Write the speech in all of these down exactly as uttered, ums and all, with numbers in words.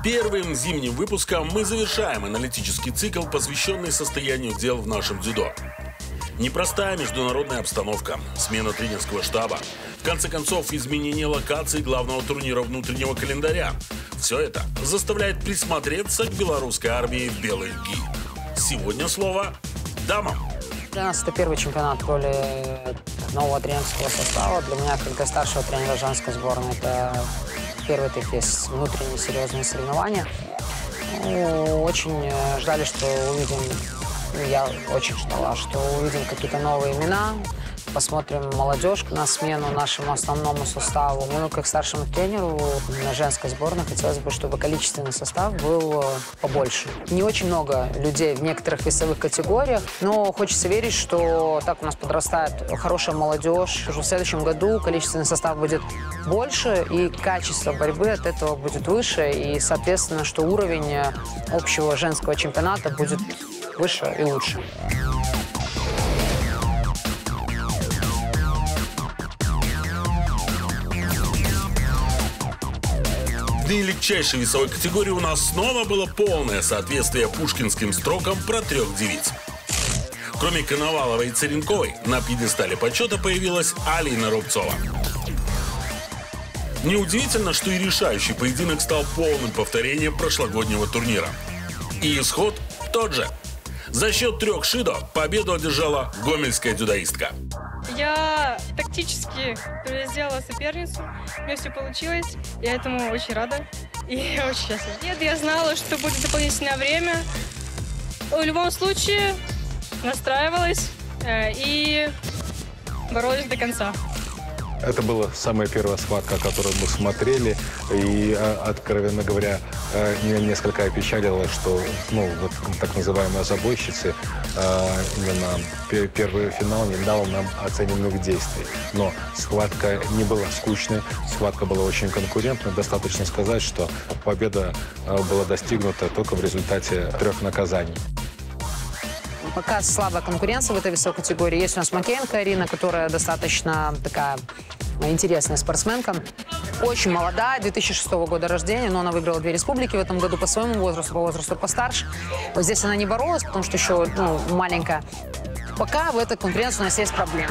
Первым зимним выпуском мы завершаем аналитический цикл, посвященный состоянию дел в нашем дзюдо. Непростая международная обстановка, смена тренерского штаба, в конце концов изменение локации главного турнира внутреннего календаря. Все это заставляет присмотреться к белорусской армии в белой льги. Сегодня слово дамам. Для нас это первый чемпионат в роли нового тренерского состава. Для меня, как для старшего тренера женской сборной, это первые такие внутренние серьезные соревнования. Ну, очень ждали, что увидим, я очень ждала, что увидим какие-то новые имена, посмотрим молодежь на смену нашему основному составу. Ну, как старшему тренеру на женской сборной хотелось бы, чтобы количественный состав был побольше. Не очень много людей в некоторых весовых категориях, но хочется верить, что так у нас подрастает хорошая молодежь. Уже в следующем году количественный состав будет больше, и качество борьбы от этого будет выше, и, соответственно, что уровень общего женского чемпионата будет выше и лучше. В наилегчайшей весовой категории у нас снова было полное соответствие пушкинским строкам про трех девиц. Кроме Коноваловой и Царенковой, на пьедестале почета появилась Алина Рубцова. Неудивительно, что и решающий поединок стал полным повторением прошлогоднего турнира. И исход тот же. За счет трех шидо победу одержала гомельская дзюдоистка. Я тактически сделала соперницу, у меня все получилось, я этому очень рада и очень счастлива. Нет, я знала, что будет дополнительное время. В любом случае настраивалась э, и боролась до конца. Это была самая первая схватка, которую мы смотрели, и, откровенно говоря, меня несколько опечалило, что, ну, вот так называемые забойщицы, именно первый финал не дал нам оцененных действий. Но схватка не была скучной, схватка была очень конкурентной. Достаточно сказать, что победа была достигнута только в результате трех наказаний. Пока слабая конкуренция в этой весовой категории. Есть у нас Макеенко Арина, которая достаточно такая интересная спортсменка. Очень молодая, две тысячи шестого года рождения, но она выиграла две республики в этом году по своему возрасту, по возрасту постарше. Вот здесь она не боролась, потому что еще ну, маленькая. Пока в этой конкуренции у нас есть проблемы.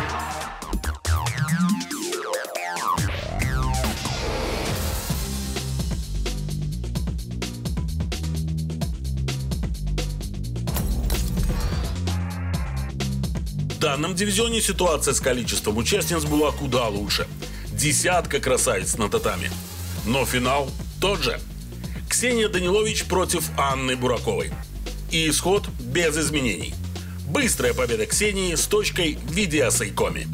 В данном дивизионе ситуация с количеством участниц была куда лучше. Десятка красавиц на татами. Но финал тот же. Ксения Данилович против Анны Бураковой. И исход без изменений. Быстрая победа Ксении с точкой в виде асайкоми.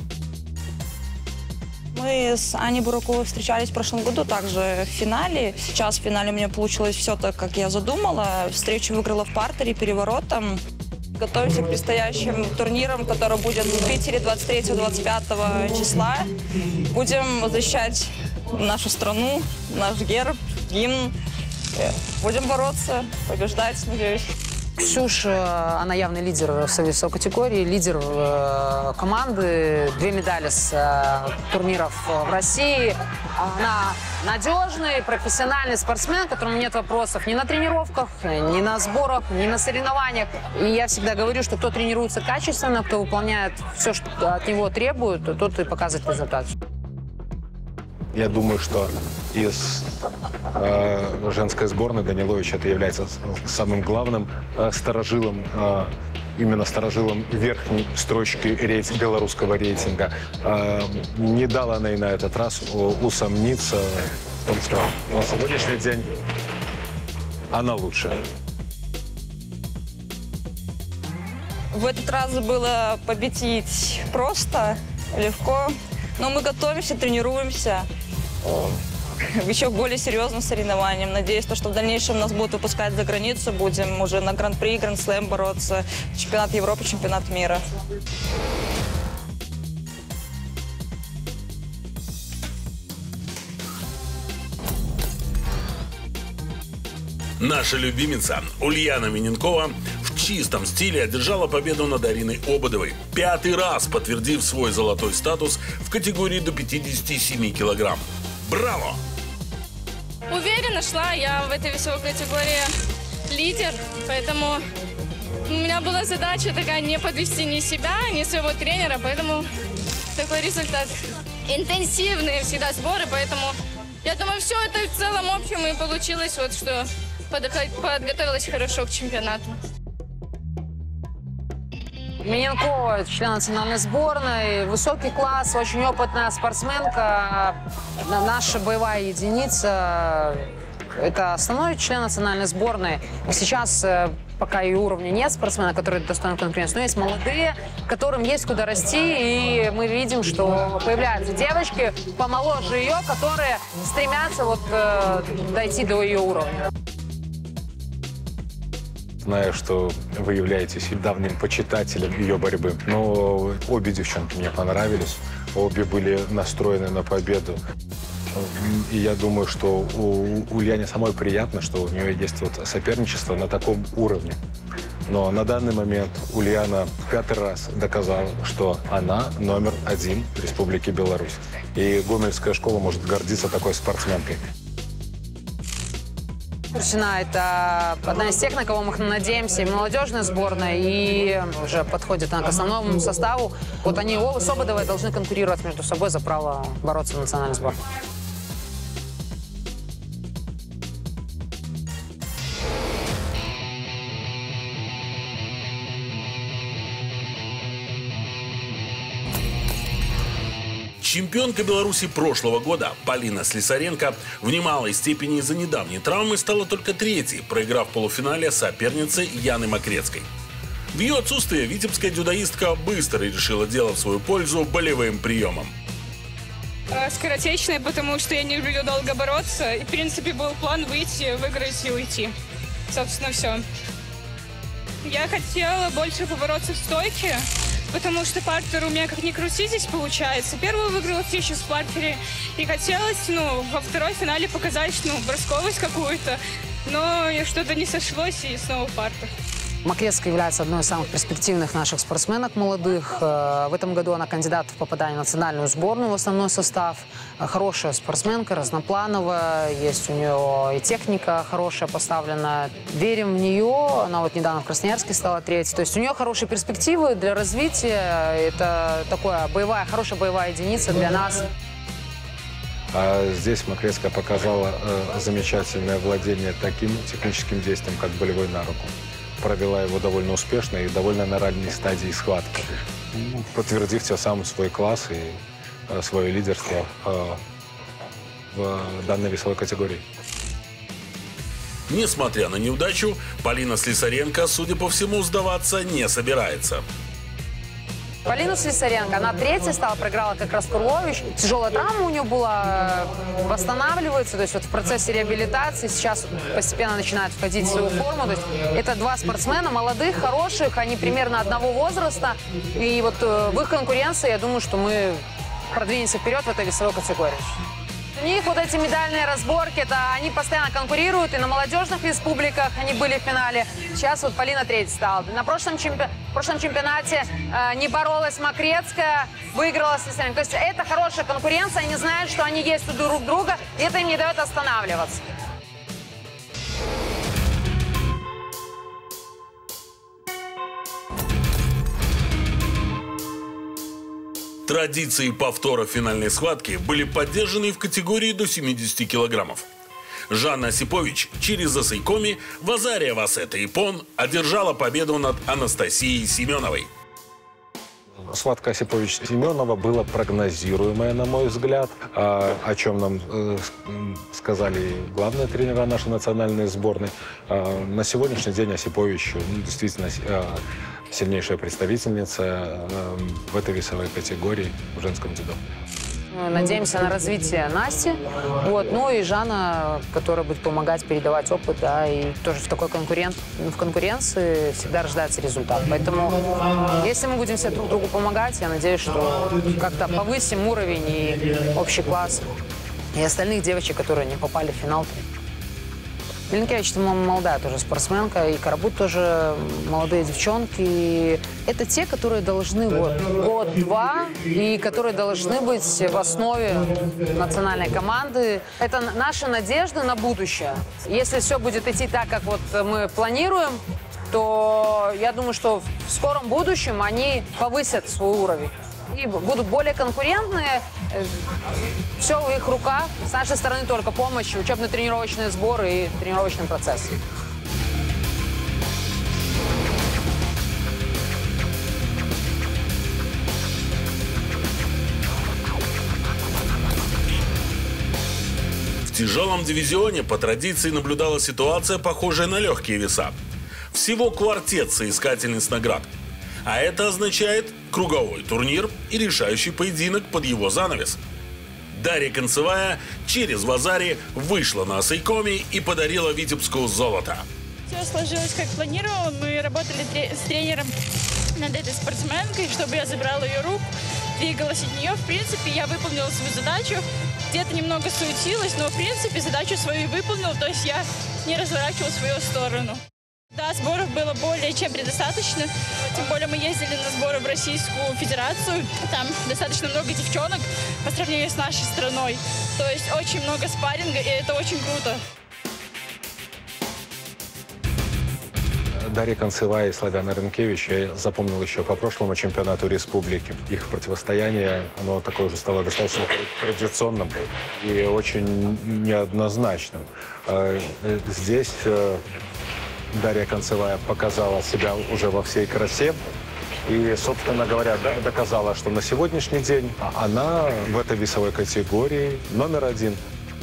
Мы с Аней Бураковой встречались в прошлом году также в финале. Сейчас в финале у меня получилось все так, как я задумала. Встречу выиграла в партере переворотом. Готовимся к предстоящим турнирам, который будет в Питере двадцать третьего — двадцать пятого числа. Будем защищать нашу страну, наш герб, гимн. Будем бороться, побеждать, надеюсь. Ксюш, она явный лидер в весовой категории, лидер команды, две медали с турниров в России. Она надежный, профессиональный спортсмен, которому нет вопросов ни на тренировках, ни на сборах, ни на соревнованиях. И я всегда говорю, что кто тренируется качественно, кто выполняет все, что от него требуют, тот и показывает результат. Я думаю, что из э, женской сборной Данилович это является самым главным э, старожилом, э, именно старожилом верхней строчки рейтинга, белорусского рейтинга. Э, не дала она и на этот раз усомниться в том, что на сегодняшний день она лучше. В этот раз было победить просто, легко. Но мы готовимся, тренируемся еще к более серьезным соревнованиям. Надеюсь, что в дальнейшем нас будут выпускать за границу. Будем уже на Гран-при, Гранд-слэм бороться. Чемпионат Европы, чемпионат мира. Наша любимица Ульяна Миненкова в чистом стиле одержала победу над Ариной Ободовой, пятый раз подтвердив свой золотой статус в категории до пятидесяти семи килограмм. Браво! уверенно шла. Я в этой весовой категории лидер, поэтому у меня была задача такая не подвести ни себя, ни своего тренера, поэтому такой результат. Интенсивные всегда сборы, поэтому я думаю, все это в целом общем и получилось, вот что подготовилась хорошо к чемпионату. Миненкова, член национальной сборной, высокий класс, очень опытная спортсменка, наша боевая единица. Это основной член национальной сборной. Сейчас пока и уровня нет спортсменов, которые достойны конкуренции, но есть молодые, которым есть куда расти, и мы видим, что появляются девочки помоложе ее, которые стремятся вот, э, дойти до ее уровня. Знаю, что вы являетесь давним почитателем ее борьбы, но обе девчонки мне понравились, обе были настроены на победу. И я думаю, что у Ульяне самой приятно, что у нее есть вот соперничество на таком уровне. Но на данный момент Ульяна пятый раз доказала, что она номер один в Республике Беларусь. И Гомельская школа может гордиться такой спортсменкой. Курсина – это одна из тех, на кого мы надеемся, и молодежная сборная, и уже подходит к основному составу. Вот они оба с Ободовой должны конкурировать между собой за право бороться в национальной сборной. Чемпионка Беларуси прошлого года Полина Слесаренко в немалой степени из-за недавней травмы стала только третьей, проиграв в полуфинале сопернице Яны Макрецкой. В ее отсутствие витебская дзюдоистка быстро решила дело в свою пользу болевым приемом. Скоротечная, потому что я не люблю долго бороться. И, в принципе, был план выйти, выиграть и уйти. Собственно, все. Я хотела больше побороться в стойке, потому что партер у меня как ни крути здесь получается. Первую выиграла встречу в партере, и хотелось, ну, во второй финале показать, ну, бросковость какую-то, но что-то не сошлось, и снова партер. Макрецкая является одной из самых перспективных наших спортсменок молодых. В этом году она кандидат в попадание в национальную сборную в основной состав. Хорошая спортсменка, разноплановая, есть у нее и техника хорошая поставлена. Верим в нее, она вот недавно в Красноярске стала третьей. То есть у нее хорошие перспективы для развития. Это такая боевая, хорошая боевая единица для нас. А здесь Макрецкая показала э, замечательное владение таким техническим действием, как болевой на руку. Провела его довольно успешно и довольно на ранней стадии схватки, подтвердив тем самым свой класс и э, свое лидерство э, в данной весовой категории. Несмотря на неудачу, Полина Слесаренко, судя по всему, сдаваться не собирается. Полина Слесаренко, она третья стала, проиграла как раз Курлович. Тяжелая травма у нее была, восстанавливается, то есть вот в процессе реабилитации сейчас постепенно начинает входить в свою форму. То есть это два спортсмена, молодых, хороших, они примерно одного возраста. И вот в их конкуренции, я думаю, что мы продвинемся вперед в этой весовой категории. У них вот эти медальные разборки, это они постоянно конкурируют, и на молодежных республиках они были в финале. Сейчас вот Полина третья стала. На прошлом, чемпи... прошлом чемпионате э, не боролась Макрецкая, выиграла Слесаренко. То есть это хорошая конкуренция, они знают, что они есть у друг друга, и это им не дает останавливаться. Традиции повтора финальной схватки были поддержаны в категории до семидесяти килограммов. Жанна Осипович через Засейкоми Вазария Васета Ипон одержала победу над Анастасией Семеновой. Схватка Осипович-Семенова была прогнозируемая, на мой взгляд, о чем нам э, сказали главные тренера нашей национальной сборной. На сегодняшний день Осипович ну, действительно э, сильнейшая представительница э, в этой весовой категории в женском дзюдо. Надеемся на развитие Насти, вот, ну и Жанна, которая будет помогать передавать опыт, да, и тоже в такой конкурент, в конкуренции всегда рождается результат. Поэтому, если мы будем все друг другу помогать, я надеюсь, что как-то повысим уровень и общий класс, и остальных девочек, которые не попали в финал. Миленкевич, это молодая тоже спортсменка, и Карабут тоже молодые девчонки. И это те, которые должны вот год-два, и которые должны быть в основе национальной команды. Это наша надежда на будущее. Если все будет идти так, как вот мы планируем, то я думаю, что в скором будущем они повысят свой уровень и будут более конкурентные. Все в их руках. С нашей стороны только помощь, учебно-тренировочные сборы и тренировочный процесс. В тяжелом дивизионе по традиции наблюдалась ситуация, похожая на легкие веса. Всего квартет соискательниц наград. А это означает круговой турнир и решающий поединок под его занавес. Дарья Концевая через Вазари вышла на Осейкоми и подарила Витебску золото. Все сложилось как планировала. Мы работали с тренером над этой спортсменкой, чтобы я забрала ее руку, двигалась от нее. В принципе, я выполнила свою задачу. Где-то немного суетилась, но в принципе задачу свою выполнила. То есть я не разворачивала в свою сторону. Да, сборов было более чем предостаточно. Тем более мы ездили на сборы в Российскую Федерацию. Там достаточно много девчонок по сравнению с нашей страной. То есть очень много спарринга, и это очень круто. Дарья Концевая и Славяна Рынкевич я запомнил еще по прошлому чемпионату республики. Их противостояние, оно такое уже стало достаточно традиционным и очень неоднозначным. Здесь Дарья Концевая показала себя уже во всей красе. И, собственно говоря, доказала, что на сегодняшний день она в этой весовой категории номер один.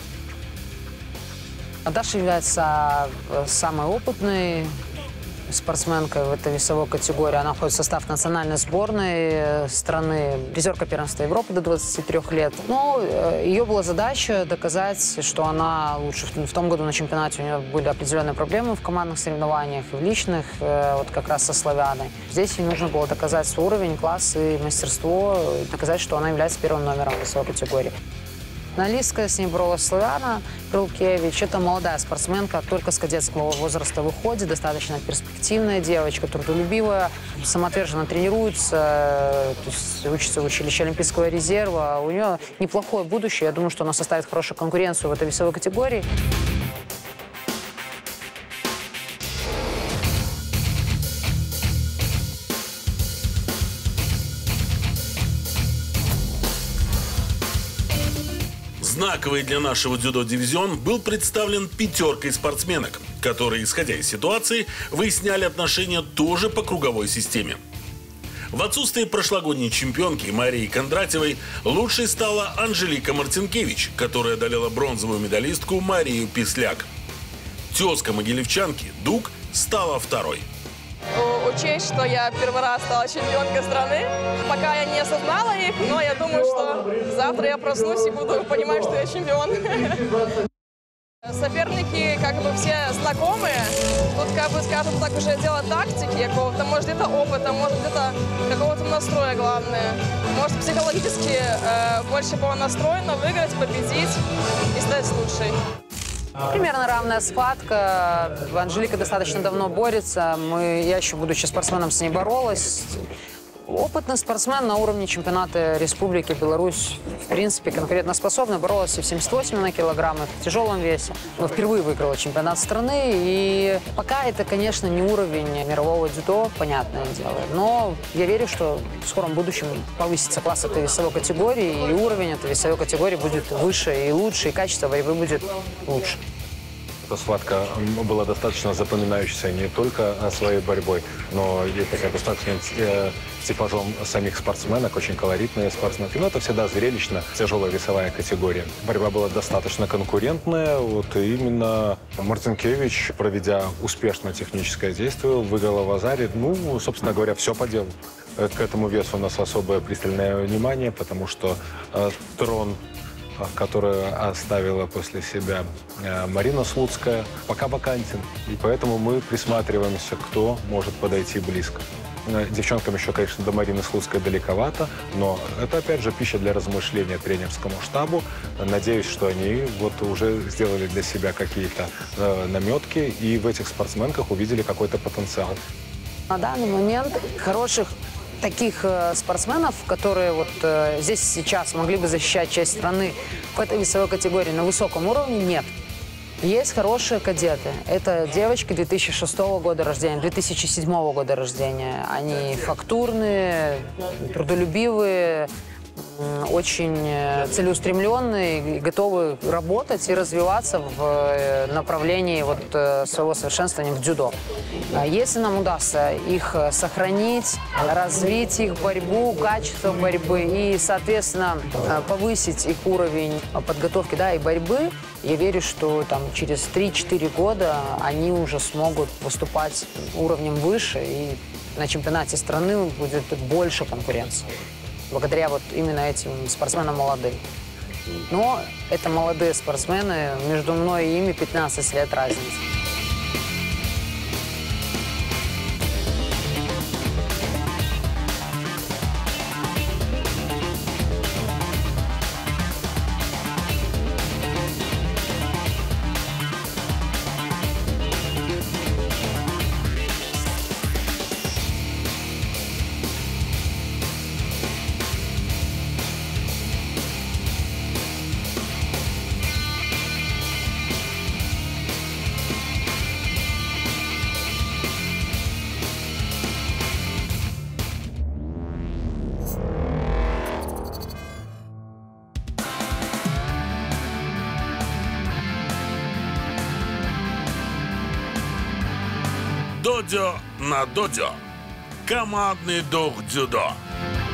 Даша является самой опытной спортсменкой в этой весовой категории. Она входит в состав национальной сборной страны, призерка первенства Европы до двадцати трёх лет. Но ее была задача доказать, что она лучше. В том году на чемпионате у нее были определенные проблемы в командных соревнованиях и в личных, вот как раз со Славяной. Здесь ей нужно было доказать свой уровень, класс и мастерство, доказать, что она является первым номером в весовой категории. Финалистка, с ней боролась Славяна Крылкевич. Это молодая спортсменка, только с кадетского возраста выходит. Достаточно перспективная девочка, трудолюбивая, самоотверженно тренируется, то есть учится в училище Олимпийского резерва. У нее неплохое будущее. Я думаю, что она составит хорошую конкуренцию в этой весовой категории. Знаковый для нашего дзюдо-дивизион был представлен пятеркой спортсменок, которые, исходя из ситуации, выясняли отношения тоже по круговой системе. В отсутствие прошлогодней чемпионки Марии Кондратьевой лучшей стала Анжелика Мартинкевич, которая одолела бронзовую медалистку Марию Писляк. Тезка могилевчанки Дуг стала второй. Учесть, что я первый раз стала чемпионкой страны. Пока я не осознала их, но я думаю, что завтра я проснусь и буду понимать, что я чемпион. Соперники как бы все знакомые. Тут, как бы, скажем так, уже дело тактики какого-то, может где-то опыта, может где-то какого-то настроя главное. Может психологически э, больше было настроено выиграть, победить и стать лучшей. Примерно равная схватка. Анжелика достаточно давно борется. Мы, я еще, будучи спортсменом, с ней боролась. Опытный спортсмен на уровне чемпионата Республики Беларусь, в принципе, конкурентоспособна. Боролась и в семьдесят восемь на килограмм, и в тяжелом весе. Но впервые выиграла чемпионат страны. И пока это, конечно, не уровень мирового дзюдо, понятное дело. Но я верю, что в скором будущем повысится класс этой весовой категории, и уровень этой весовой категории будет выше и лучше, и качество борьбы будет лучше. Эта схватка была достаточно запоминающейся не только своей борьбой, но и такая достаточно типажом самих спортсменок, очень колоритные спортсменки. Но это всегда зрелищно, тяжелая весовая категория. Борьба была достаточно конкурентная. Вот и именно Мартинкевич, проведя успешное техническое действие, выиграла в Азаре. Ну, собственно говоря, все по делу. К этому весу у нас особое пристальное внимание, потому что э, трон, которую оставила после себя Марина Слуцкая, пока вакантен. И поэтому мы присматриваемся, кто может подойти близко. Девчонкам еще, конечно, до Марины Слуцкой далековато, но это, опять же, пища для размышления тренерскому штабу. Надеюсь, что они вот уже сделали для себя какие-то э, наметки и в этих спортсменках увидели какой-то потенциал. На данный момент хороших таких э, спортсменов, которые вот э, здесь сейчас могли бы защищать честь страны в этой весовой категории на высоком уровне, нет. Есть хорошие кадеты. Это девочки две тысячи шестого года рождения, две тысячи седьмого года рождения. Они фактурные, трудолюбивые, очень целеустремленные и готовы работать и развиваться в направлении вот своего совершенствования в дзюдо. Если нам удастся их сохранить, развить их борьбу, качество борьбы и, соответственно, повысить их уровень подготовки, да, и борьбы, я верю, что там через три-четыре года они уже смогут выступать уровнем выше, и на чемпионате страны будет больше конкуренции. Благодаря вот именно этим спортсменам молодым. Но это молодые спортсмены, между мной и ими пятнадцать лет разницы. Додзё на додзё. Командный дух дзюдо.